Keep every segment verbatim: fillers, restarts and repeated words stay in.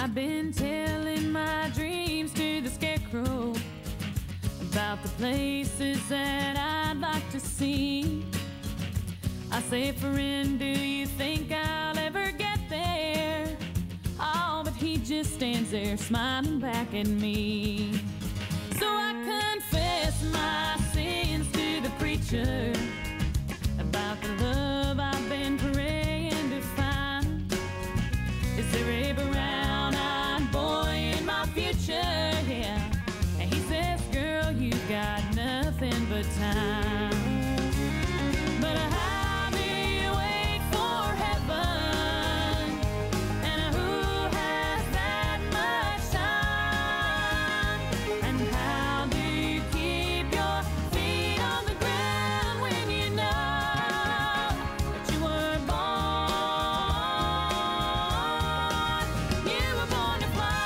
I've been telling my dreams to the scarecrow about the places that I'd like to see. I say, friend, do you think I'll ever get there? Oh, but he just stands there smiling back at me. So I confess my sins to the preacher about the love I've been praying to find. Is there a brown-eyed boy in my future? Yeah. And he says, girl, you've got nothing but time. But how do you wait for heaven? And who has that much time? And how do you keep your feet on the ground when you know that you were born? You were born to fly.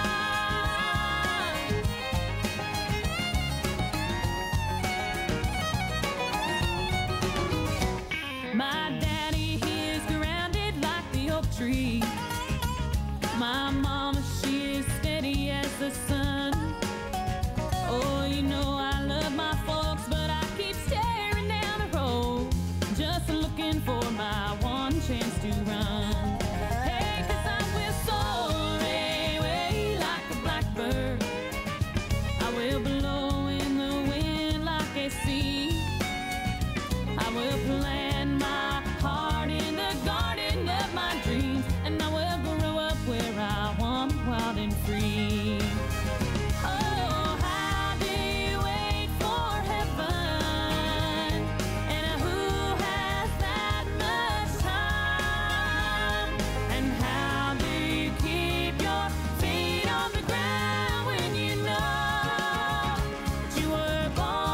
My daddy, he is grounded like the oak tree. My mama, she is steady as the sun. Oh, you know I love my folks, but I keep staring down the road, just looking for my one chance to run. Hey, 'cause I will soar away like a blackbird. I will blow in the wind like a sea. I will plant my heart in the garden of my dreams, and I will grow up where I want, wild and free. Oh, how do you wait for heaven? And who has that much time? And how do you keep your feet on the ground when you know that you were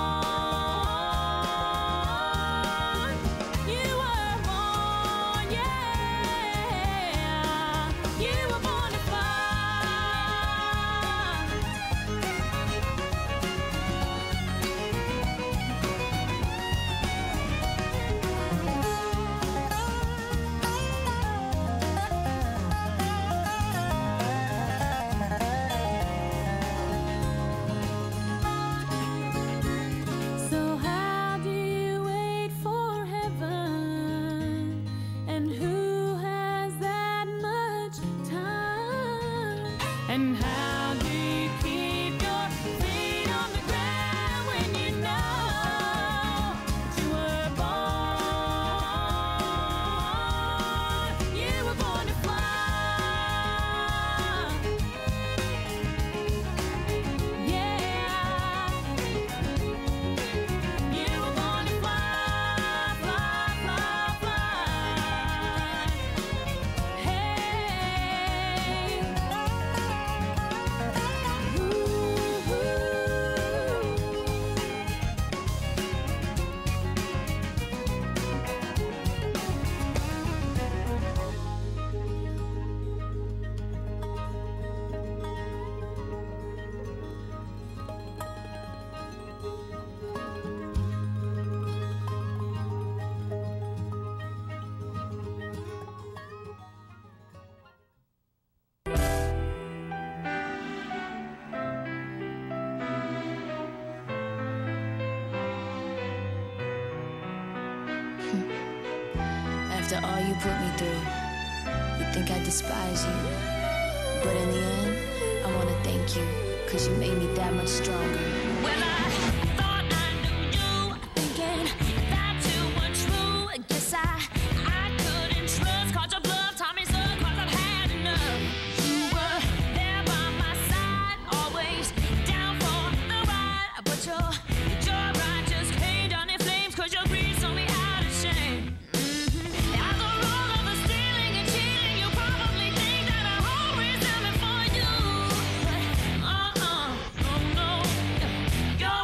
born? You were born, yeah. You were born to fly. So how do you wait for heaven? And who has that much time? And how do you keep your feet on the ground when you know that you were born? You were born to fly. Yeah. You were born to fly, fly, fly, fly. Hey. Ooh, ooh. After all you put me through, you think I despise you. But in the end, I wanna thank you, 'cause you made me that much stronger. Well, I thought I knew you, thinking that you were true. Guess I, I couldn't trust, caught your bluff, taught me so, 'cause I've had enough. You were there by my side, always down for the ride. But your, your ride just came down in flames, 'cause your greed saw me out of shame. Mhm. After all of the stealing and cheating, you probably think that I always am it for you. But uh-uh, oh no. You're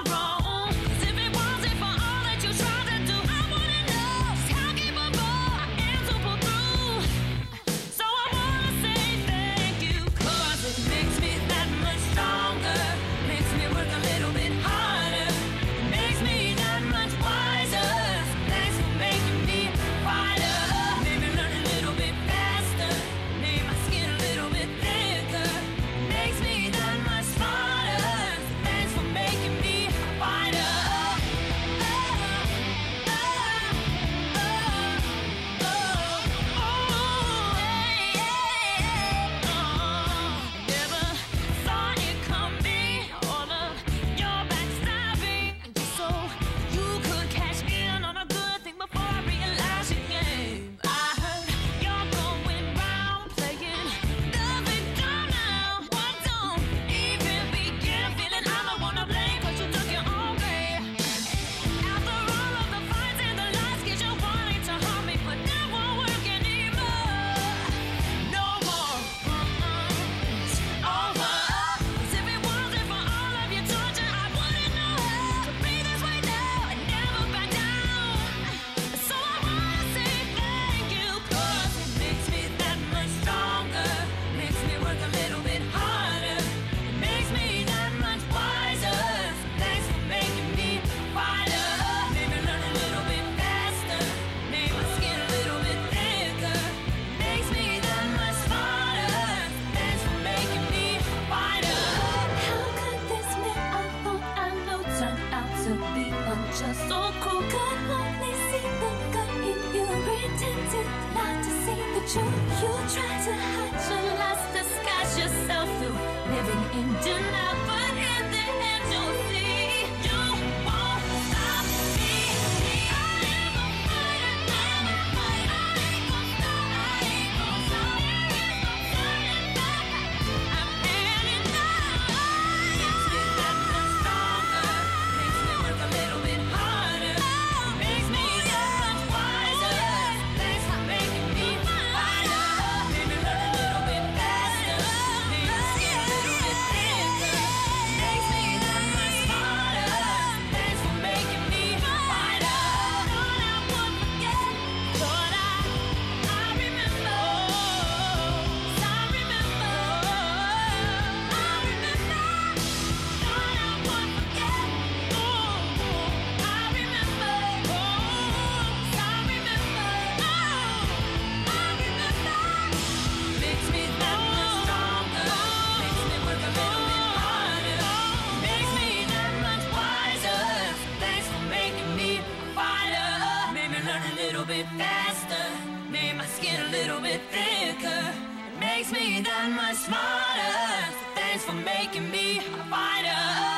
true. You try to hide your lies, disguise yourself through living in denial, but in the end you'll see you won't stop me. I am a fighter, I'm a fighter. I ain't gon' stop, I ain't gon' stop. There is no turning back. I'm heading out. Makes me that much stronger. Makes me work a little bit harder. Makes me that much wiser. Thanks for making me fighter. Made me learn a little bit faster. Made me see a little bit thicker. Makes me that much smarter. Thanks for making me fighter. Thought I would forget. Thought I, I remember. I remember. I remember. Thought I would forget. Oh, I remember. Oh, I remember. Oh, I remember. Makes me that much stronger. Makes me work a little bit harder. Makes me that much wiser. Thanks for making me a fighter. Made me learn a little bit faster. Made my skin a little bit thicker. Makes me that much smarter. Thanks for making me a fighter.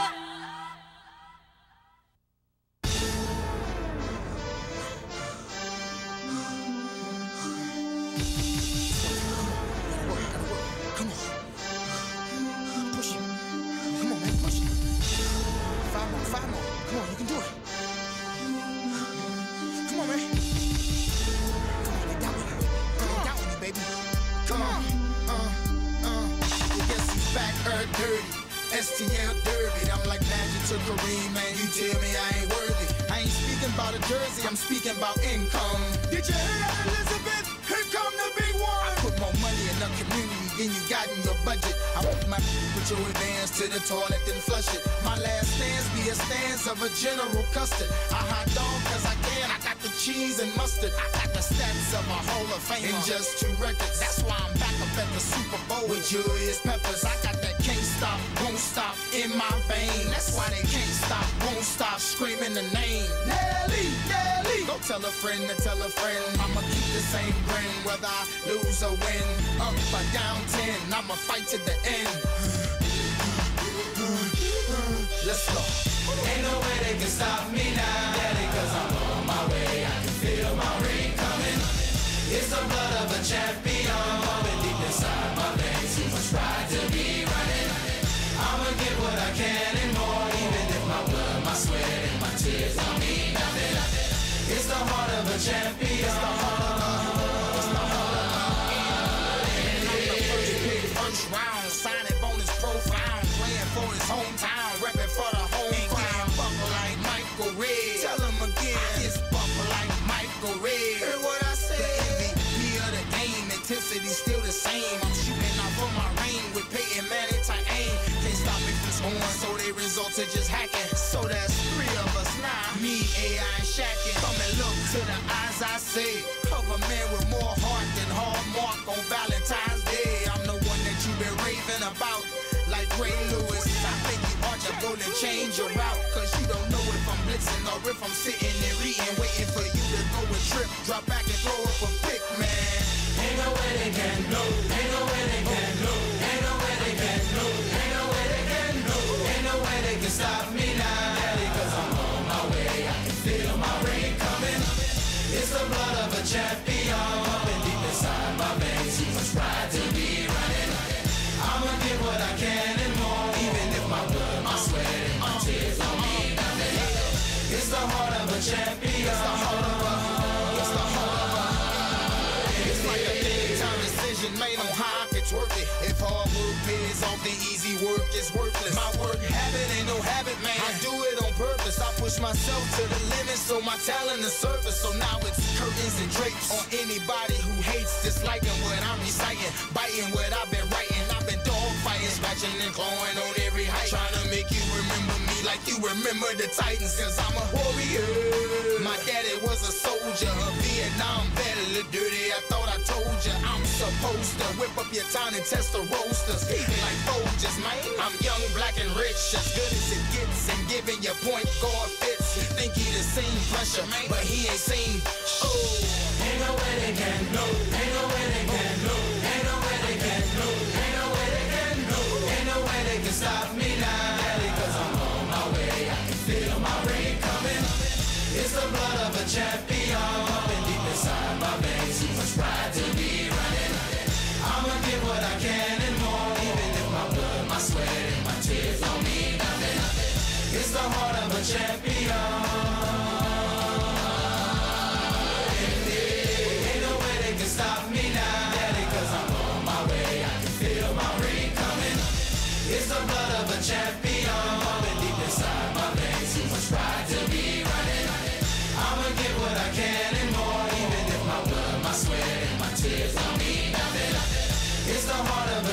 Come on. Push it. Come on, man. Push it. Five more. Five more. Come on. You can do it. Come on, man. Come on. Get down with it. Get down with it, baby. Come on. Uh, uh. Well, guess who's back? Earth dirty. S T L derby. I'm like Magic to Kareem, man. You tell me I ain't worthy. I ain't speaking about a jersey. I'm speaking about income. Did you hear that, Elizabeth? Here come the big one. I put more money in the community than you got in your budget. I put my with your advance to the toilet then flush it. My last stance be a stance of a General Custard. I hot dog cause I can. I got the cheese and mustard. I got the stats of a Hall of Fame in just two records. That's why I'm back up at the Super Bowl with Julius Peppers. I got that can't stop, won't stop in my vein. That's why they can't stop, won't stop screaming the name. Nelly, Nelly. Go tell a friend to tell a friend. I'ma keep the same grin whether I lose or win. Up or down ten, I'ma fight to the end. Let's go. Ain't no way they can stop me now, Daddy, cause I'm on my way. I can feel my ring coming. It's the blood of a champion pumping deep inside my veins. Too much pride to be running. I'ma get what I can and more, even if my blood, my sweat, and my tears don't mean nothing. It's the heart of a champion. It's the heart of a, it's the heart of a. And I'm the first pick, first round, signing bonus profound, playing for his hometown, repping for the home crowd. Buckle like Michael Red. Tell him again, it's buckle like Michael Red. Hear what I said? The M V P of the game, intensity still the same. I'm shooting off on my range with Peyton Manning tight aim. Can't stop me from scoring, so they result to just hacking. So that's three of us now. Me, A I, and Shaqin'. Come and look to the eyes I say. Cover man with more heart than Hallmark on Valentine's Day. I'm the one that you've been raving about, like Ray Lewis. I think you ought to go and change your route, cause you don't know if I'm blitzing or if I'm sitting and reading, waiting for you to go and trip, drop back and throw up a pick, man. Ain't no way they can know. Ain't no way they can know. Ain't no way they can know. Ain't no way they can know. Ain't no way they can stop me now, Daddy, cause I'm on my way. I can feel my ring coming. It's the blood of a champion pumping deep inside my veins. Too much pride to be running. I'ma get what I can and more, even if my blood, my sweat, and my tears don't mean nothing. It's the heart of a champion. It's the heart of a. It's the heart of a. It's like a big time decision made on how I could twerk it. If hard work pays off, the easy work is worthless. My work habit ain't no habit, man. I do it on purpose. I push myself to the limit so my talent is surface. So now it's curtains and drapes on anybody who hates, disliking what I'm reciting, biting what I've been writing. I've been dog fighting, scratching and clawing on every height, trying to make you remember me like you remember the Titans, cause I'm a warrior. My daddy was a soldier, a Vietnam vet, a little dirty. I thought I told you I'm supposed to whip up your town and test the roasters. Even like Folgers, man. I'm young, black, and rich, as good as it gets, and giving your point guard fits. Think he the same pressure, but he ain't seen. Oh, ain't no way they can know. Ain't no way they can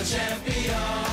a champion.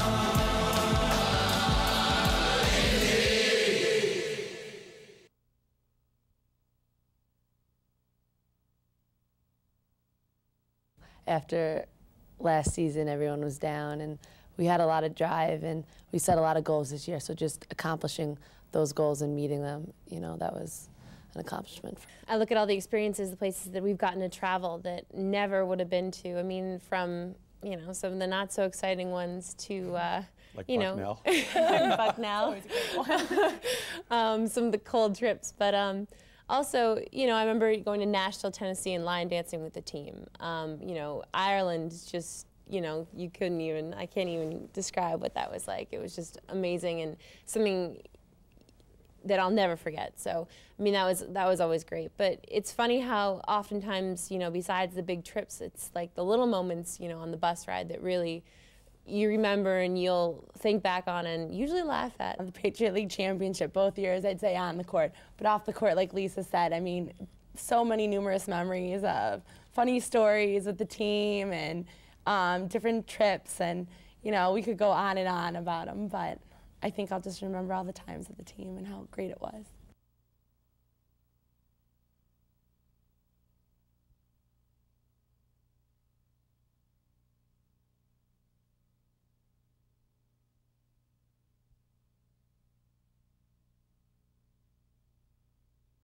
After last season, everyone was down, and we had a lot of drive, and we set a lot of goals this year. So just accomplishing those goals and meeting them, you know, that was an accomplishment. I look at all the experiences, the places that we've gotten to travel that never would have been to. I mean, from, you know, some of the not so exciting ones to, uh, like you Bucknell. know, Bucknell. um, some of the cold trips, but um, also, you know, I remember going to Nashville, Tennessee, and line dancing with the team. Um, you know, Ireland is just, you know, you couldn't even, I can't even describe what that was like. It was just amazing and something that I'll never forget. So, I mean, that was that was always great. But it's funny how oftentimes, you know, besides the big trips, it's like the little moments, you know, on the bus ride that really you remember and you'll think back on and usually laugh at. The Patriot League championship both years, I'd say on the court, but off the court, like Lisa said, I mean, so many numerous memories of funny stories with the team and um, different trips, and you know, we could go on and on about them, but I think I'll just remember all the times with the team and how great it was.